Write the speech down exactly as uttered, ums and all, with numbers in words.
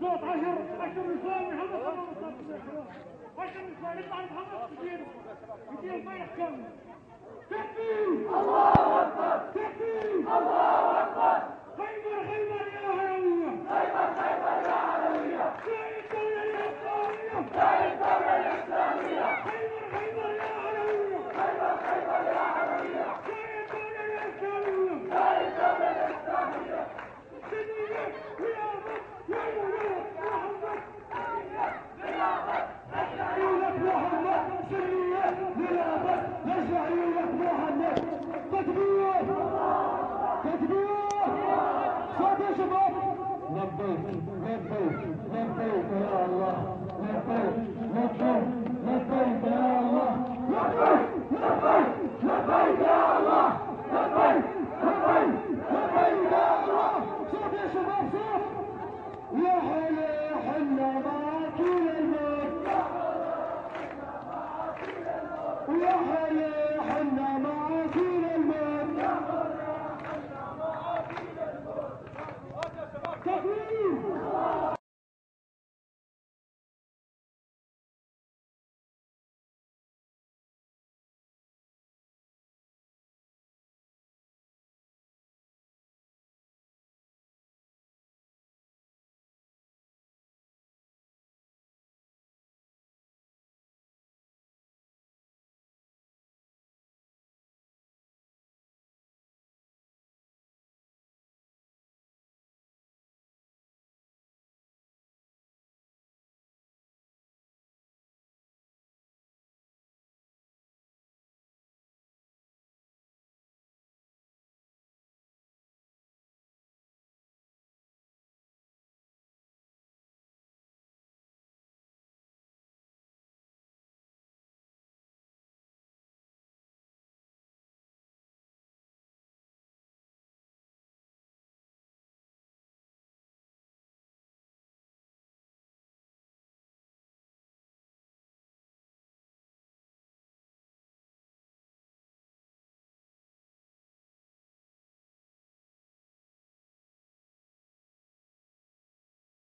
صوت عشر عشر نسوان محمد صلى الله عليه وسلم. عشر نسوان يطلع محمد يدير يدير البيت كامل. تكبير الله اكبر. تكبير الله اكبر. خيبر خيبر يا علوية. خيبر خيبر يا علوية. داعي الدولة الإسلامية. داعي الدولة الإسلامية. خيبر خيبر يا علوية. خيبر خيبر يا علوية. داعي الدولة الإسلامية. داعي الدولة الإسلامية. سيدنا رياضة يا ولد محمد. رياضة نشعي لك محمد. سرية رياضة نشعي لك محمد. تكبير تكبير. صوت يا شباب. لبيك لبيك لبيك يا الله. لبيك لبيك لبيك يا الله. لبيك لبيك لبيك يا الله. لبيك لبيك لبيك يا الله. صوت يا شباب صوت. يا حلا يا حلا معاك الموت.